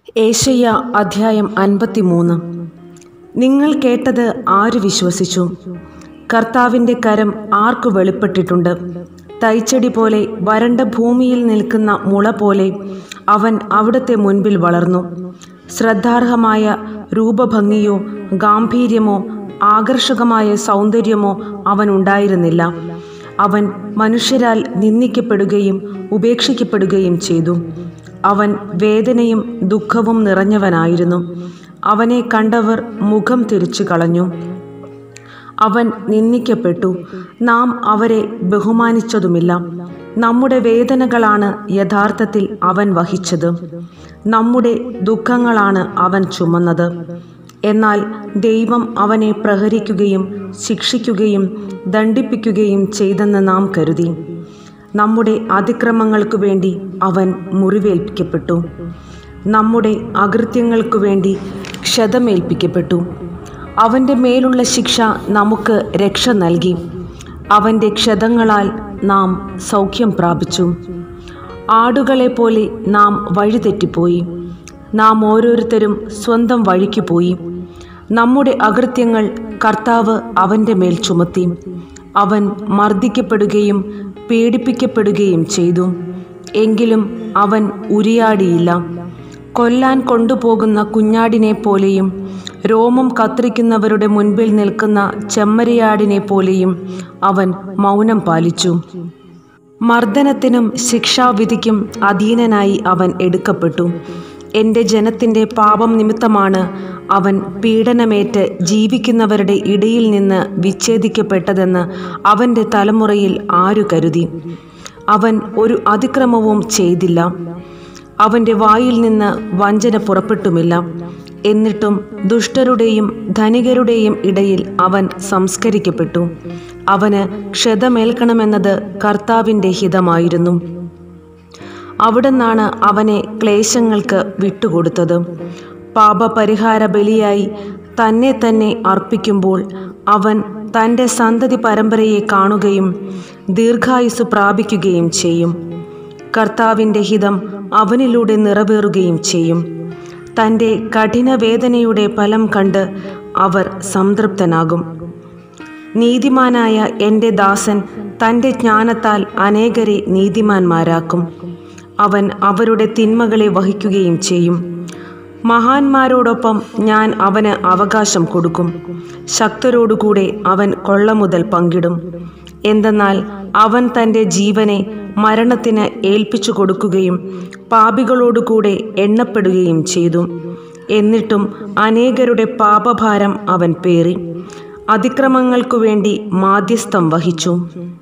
ഏശയ്യാ അധ്യായം 53. നിങ്ങൾ കേട്ടത് ആര് വിശ്വസിച്ചു? കർത്താവിൻ്റെ കരം ആർക്കു വെളിപ്പെട്ടിട്ടുണ്ട്? തൈച്ചെടി പോലെ വരണ്ട ഭൂമിയിൽ നിൽക്കുന്ന മുള പോലെ അവൻ അവിടുത്തെ മുൻപിൽ വളർന്നു. ശ്രദ്ധാർഹമായ രൂപഭംഗിയോ ഗാംഭീര്യമോ ആകർഷകമായ സൗന്ദര്യമോ അവനുണ്ടായിരുന്നില്ല. അവൻ മനുഷ്യരാൽ നിന്ദിക്കപ്പെടുകയും ഉപേക്ഷിക്കപ്പെടുകയും ചെയ്തു. അവൻ വേദനയും ദുഃഖവും നിറഞ്ഞവനായിരുന്നു. അവനെ കണ്ടവർ മുഖം തിരിച്ചു കളഞ്ഞു. അവൻ നിന്ദിക്കപ്പെട്ടു, നാം അവരെ ബഹുമാനിച്ചതുമില്ല. നമ്മുടെ വേദനകളാണ് യഥാർത്ഥത്തിൽ അവൻ വഹിച്ചത്, നമ്മുടെ ദുഃഖങ്ങളാണ് അവൻ ചുമന്നത്. എന്നാൽ ദൈവം അവനെ പ്രഹരിക്കുകയും ശിക്ഷിക്കുകയും ദണ്ഡിപ്പിക്കുകയും ചെയ്തെന്ന് നാം കരുതി. നമ്മുടെ അതിക്രമങ്ങൾക്കു വേണ്ടി അവൻ മുറിവേൽപ്പിക്കപ്പെട്ടു, നമ്മുടെ അകൃത്യങ്ങൾക്കു വേണ്ടി ക്ഷതമേൽപ്പിക്കപ്പെട്ടു. അവൻ്റെ മേലുള്ള ശിക്ഷ നമുക്ക് രക്ഷ നൽകി. അവൻ്റെ ക്ഷതങ്ങളാൽ നാം സൗഖ്യം പ്രാപിച്ചു. ആടുകളെപ്പോലെ നാം വഴിതെറ്റിപ്പോയി. നാം ഓരോരുത്തരും സ്വന്തം വഴിക്ക് പോയി. നമ്മുടെ അകൃത്യങ്ങൾ കർത്താവ് അവൻ്റെ മേൽ ചുമത്തി. അവൻ മർദ്ദിക്കപ്പെടുകയും പീഡിപ്പിക്കപ്പെടുകയും ചെയ്തു. എങ്കിലും അവൻ ഉരിയാടിയില്ല. കൊല്ലാൻ കൊണ്ടുപോകുന്ന കുഞ്ഞാടിനെ പോലെയും രോമം കത്രിക്കുന്നവരുടെ മുൻപിൽ നിൽക്കുന്ന ചെമ്മരിയാടിനെ പോലെയും അവൻ മൗനം പാലിച്ചു. മർദ്ദനത്തിനും ശിക്ഷാവിധിക്കും അധീനനായി അവൻ എടുക്കപ്പെട്ടു. എൻ്റെ ജനത്തിൻ്റെ പാപം നിമിത്തമാണ് അവൻ പീഡനമേറ്റ് ജീവിക്കുന്നവരുടെ ഇടയിൽ നിന്ന് വിച്ഛേദിക്കപ്പെട്ടതെന്ന് അവൻ്റെ തലമുറയിൽ ആരു കരുതി? അവൻ ഒരു അതിക്രമവും ചെയ്തില്ല, അവൻ്റെ വായിൽ നിന്ന് വഞ്ചന പുറപ്പെട്ടുമില്ല. എന്നിട്ടും ദുഷ്ടരുടെയും ധനികരുടെയും ഇടയിൽ അവൻ സംസ്കരിക്കപ്പെട്ടു. അവന് ക്ഷതമേൽക്കണമെന്നത് കർത്താവിൻ്റെ ഹിതമായിരുന്നു. അവിടുന്നാണ് അവനെ ക്ലേശങ്ങൾക്ക് വിട്ടുകൊടുത്തത്. പാപപരിഹാര ബലിയായി തന്നെ തന്നെ അർപ്പിക്കുമ്പോൾ അവൻ തൻ്റെ സന്തതി പരമ്പരയെ കാണുകയും ദീർഘായുസ് പ്രാപിക്കുകയും ചെയ്യും. കർത്താവിൻ്റെ ഹിതം അവനിലൂടെ നിറവേറുകയും ചെയ്യും. തൻ്റെ കഠിനവേദനയുടെ ഫലം കണ്ട് അവർ സംതൃപ്തനാകും. നീതിമാനായ എൻ്റെ ദാസൻ തൻ്റെ ജ്ഞാനത്താൽ അനേകരെ നീതിമാന്മാരാക്കും. അവൻ അവരുടെ തിന്മകളെ വഹിക്കുകയും ചെയ്യും. മഹാന്മാരോടൊപ്പം ഞാൻ അവന് അവകാശം കൊടുക്കും. ശക്തരോടുകൂടെ അവൻ കൊള്ളമുതൽ പങ്കിടും. എന്തെന്നാൽ അവൻ തൻ്റെ ജീവനെ മരണത്തിന് ഏൽപ്പിച്ചു കൊടുക്കുകയും പാപികളോടുകൂടെ എണ്ണപ്പെടുകയും ചെയ്തു. എന്നിട്ടും അനേകരുടെ പാപഭാരം അവൻ പേറി അതിക്രമങ്ങൾക്കു വേണ്ടി മാധ്യസ്ഥം വഹിച്ചു.